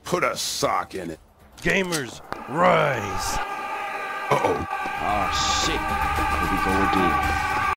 Put a sock in it. Gamers, rise. Uh-oh. Oh, shit. Here we go again.